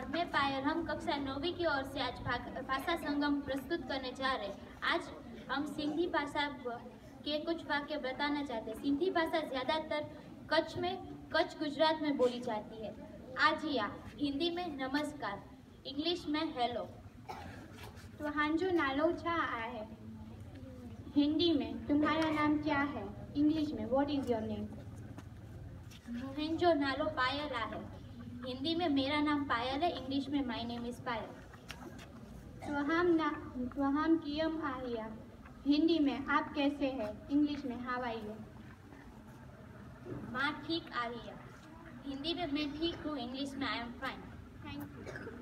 मैं पायल, हम कक्षा 9वीं की ओर से आज भाषा संगम प्रस्तुत करने जा रहे हैं। आज हम सिंधी भाषा के कुछ वाक्य बताना चाहते हैं। सिंधी भाषा ज़्यादातर कच्छ गुजरात में बोली जाती है। आजिया हिंदी में नमस्कार, इंग्लिश में हेलो। तुहांजो नालो छा आहे, हिंदी में तुम्हारा नाम क्या है, इंग्लिश में व्हाट इज योर नेम। मुझो नालो पायल आहे, हिंदी में मेरा नाम पायल है, इंग्लिश में माय नेम इज पायल। त्वहम कियम आहिया, हिंदी में आप कैसे हैं, इंग्लिश में हाउ आर यू। माँ ठीक आहिया, हिंदी में मैं ठीक हूँ, इंग्लिश में I am fine. Thank you.